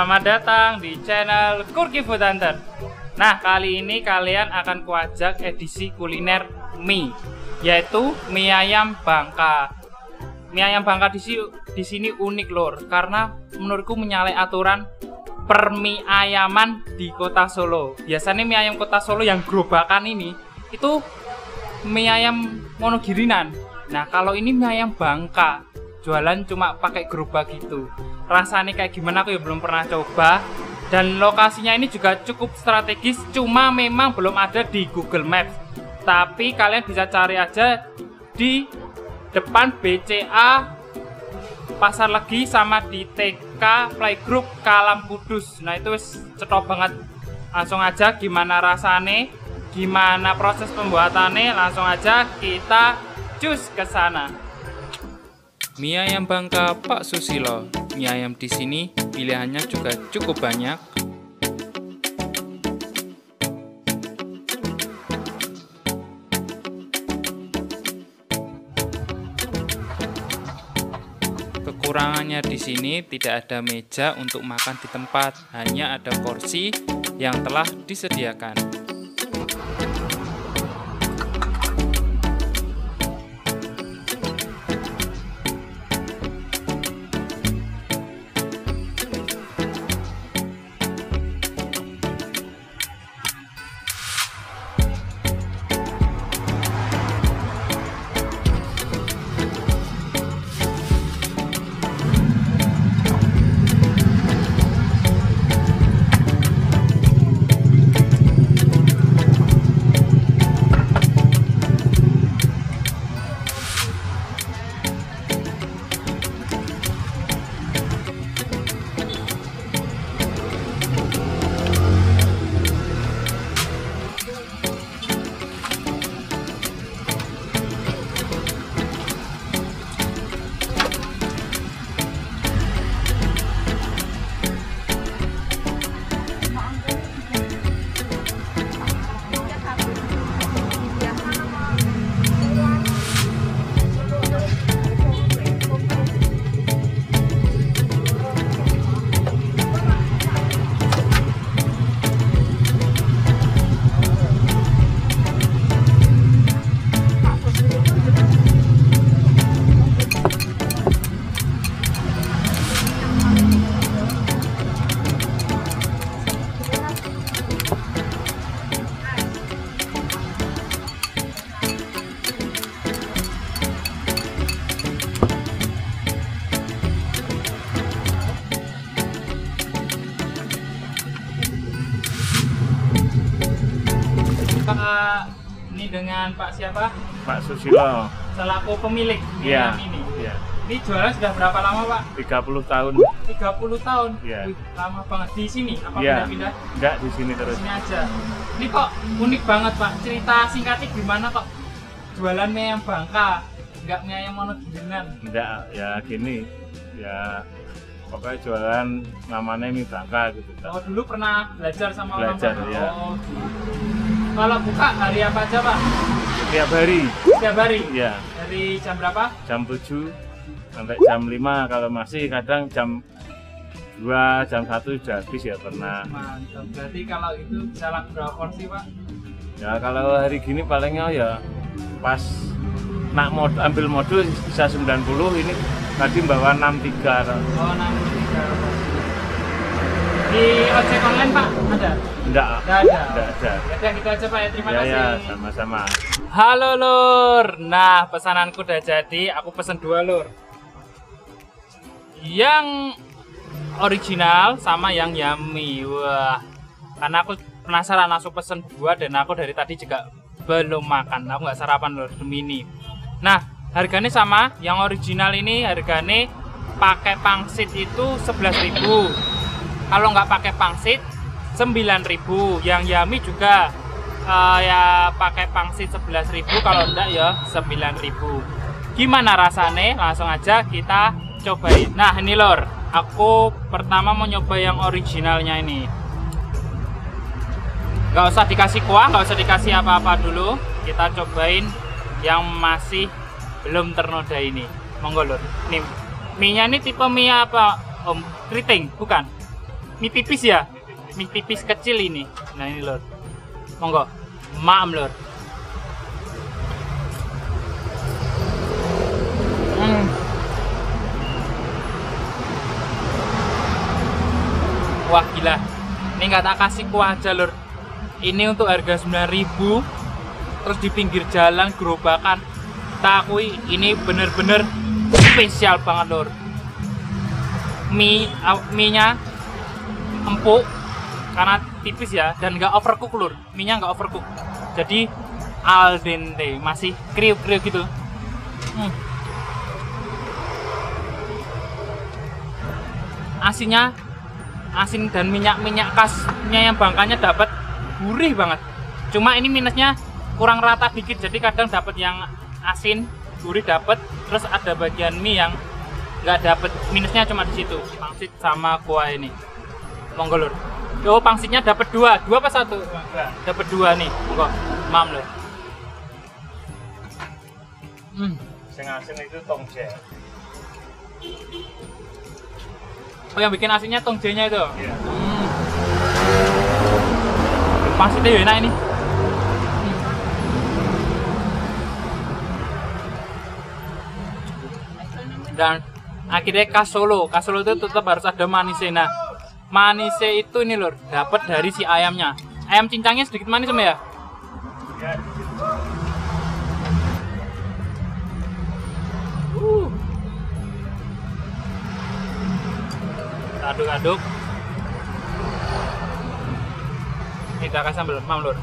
Selamat datang di channel Kurki Food Hunter. Nah, kali ini kalian akan kuajak edisi kuliner mie, yaitu mie ayam Bangka. Mie ayam Bangka di sini unik lor, karena menurutku menyalahi aturan per mie ayaman di kota Solo. Biasanya mie ayam kota Solo yang gerobakan ini itu mie ayam monogirinan. Nah, kalau ini mie ayam Bangka, jualan cuma pakai gerobak gitu. Rasanya kayak gimana aku ya belum pernah coba. Dan lokasinya ini juga cukup strategis, cuma memang belum ada di Google Maps. Tapi kalian bisa cari aja di depan BCA Pasar Legi sama di TK Playgroup Kalam Kudus. Nah, itu cetop banget. Langsung aja gimana rasanya, gimana proses pembuatannya, langsung aja kita cus ke sana. Mie ayam Bangka Pak Susilo. Mie ayam di sini pilihannya juga cukup banyak. Kekurangannya di sini tidak ada meja untuk makan di tempat, hanya ada kursi yang telah disediakan. Ini dengan Pak siapa? Pak Susilo. Selaku pemilik Iya. ini. Iya. Ini jualan sudah berapa lama, Pak? 30 tahun. 30 tahun. Iya. Wih, lama banget di sini. Apa Iya. pindah-pindah? Enggak, di sini terus. Sini aja. Ini kok unik banget, Pak. Cerita singkatnya gimana kok jualan mie ayam Bangka, enggak mie ayam monogirinan? Enggak, ya gini. Ya pokoknya jualan namanya mie Bangka gitu. Oh, dulu pernah belajar sama orang Belajar, Bangka? ya. Oh, gitu. Kalau buka hari apa aja, Pak? Tiap hari. Setiap hari? Iya. Dari jam berapa? Jam 7 sampai jam 5, kalau masih kadang jam 2, jam 1 sudah habis ya pernah. Mantap. Berarti kalau itu bisa laku berapa porsi, Pak? Ya kalau hari gini palingnya ya pas ambil modul bisa 90, ini tadi bawa 63. Oh, 63. Di ojek online, Pak, ada? Enggak. Nggak ada. Enggak ada. Ya gitu aja, Pak, ya. Terima Ya, kasih. ya, sama-sama. Halo Lur. Nah, pesananku udah jadi. Aku pesen 2, Lur. Yang original sama yang yummy. Wah, karena aku penasaran, langsung pesen 2 dan aku dari tadi juga belum makan. Aku nggak sarapan, Lur, demi ini. Nah, harganya sama. Yang original ini harganya pakai pangsit itu 11.000. Kalau nggak pakai pangsit 9.000. Yang yummy juga ya pakai pangsit 11.000, kalau enggak ya 9.000. Gimana rasanya? Langsung aja kita cobain. Nah, ini Lor, aku pertama mau nyoba yang originalnya ini. Nggak usah dikasih kuah, nggak usah dikasih apa-apa dulu. Kita cobain yang masih belum ternoda ini. Monggo Lur. Nih, mie-nya ini tipe mie apa Om? Keriting, bukan? mie pipis ya? Mie pipis kecil ini. Nah ini lor. Monggo. Maam lor. Wah gila. Ini nggak tak kasih kuah aja lor. Ini untuk harga 9.000. Terus di pinggir jalan gerobakan. Tak akui ini bener-bener spesial banget lor. Mie-nya empuk karena tipis ya dan nggak overcook lur. Mie-nya nggak overcook. Jadi al dente, masih kriuk-kriuk gitu. Asinnya asin dan minyak khasnya yang Bangkanya dapat gurih banget. Cuma ini minusnya kurang rata dikit, jadi kadang dapat yang asin gurih dapat, terus ada bagian mie yang nggak dapat. Minusnya cuma di situ. Pangsit sama kuah ini. Monggo lur. Yo pangsitnya dapat dua apa satu? Dapat dua nih. Monggo. Mam lur. Sing asin itu tongje. Oh yang bikin asinnya tongje-nya itu? Iya. Pangsitnya yo enak ini. Dan akhirnya khas Solo itu tetap harus ada manisnya. Nah, manisnya itu ini lur, dapat dari si ayamnya. Ayam cincangnya sedikit manis sama ya? Ya. Aduk-aduk. Kita kasih sambal, mam lur.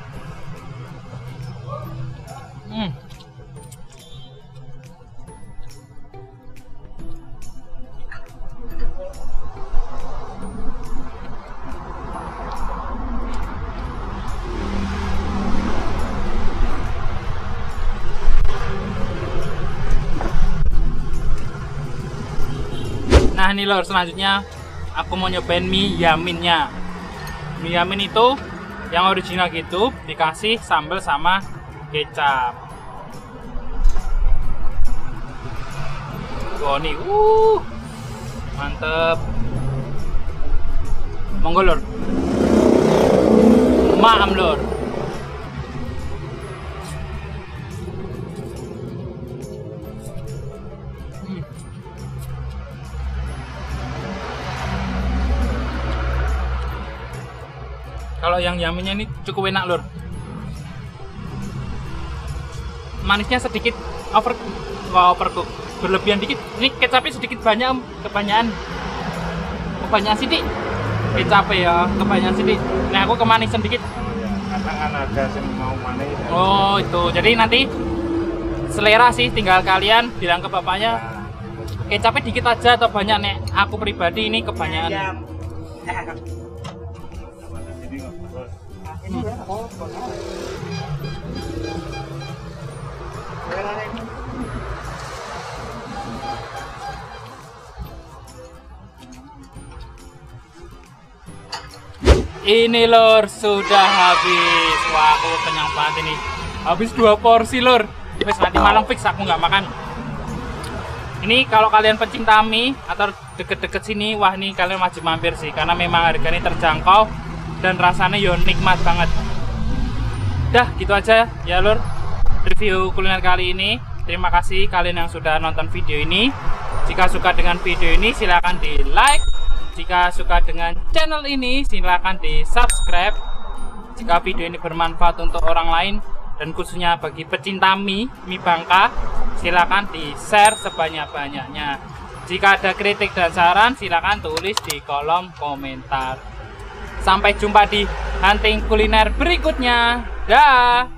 Nah ini lor, selanjutnya aku mau nyobain mie yaminnya. Mie yamin itu yang original gitu, dikasih sambal sama kecap. Wah nih, mantep. Monggo lor. Maam lor. Kalau yang yaminnya ini cukup enak lur. Manisnya sedikit overcook, berlebihan dikit. Ini kecapnya sedikit banyak, kebanyakan sidik. Kecapnya ya, kebanyakan sidik. Nah aku kemanisan dikit. Karena kan ada yang mau manis. Oh itu, jadi nanti selera sih, tinggal kalian bilang ke bapaknya. Kecapnya dikit aja atau banyak nek. Aku pribadi ini kebanyakan. Ini lor, sudah habis. Wah aku kenyang banget ini. Habis 2 porsi lor. Wes nanti malam fix aku nggak makan. Ini kalau kalian pecinta mie atau deket-deket sini, wah nih kalian wajib mampir sih, karena memang harganya terjangkau dan rasanya yo nikmat banget. Dah gitu aja ya lur, review kuliner kali ini. Terima kasih kalian yang sudah nonton video ini. Jika suka dengan video ini silahkan di like. Jika suka dengan channel ini silahkan di subscribe. Jika video ini bermanfaat untuk orang lain dan khususnya bagi pecinta mie Bangka, silahkan di share sebanyak-banyaknya. Jika ada kritik dan saran silahkan tulis di kolom komentar. Sampai jumpa di hunting kuliner berikutnya. Dah.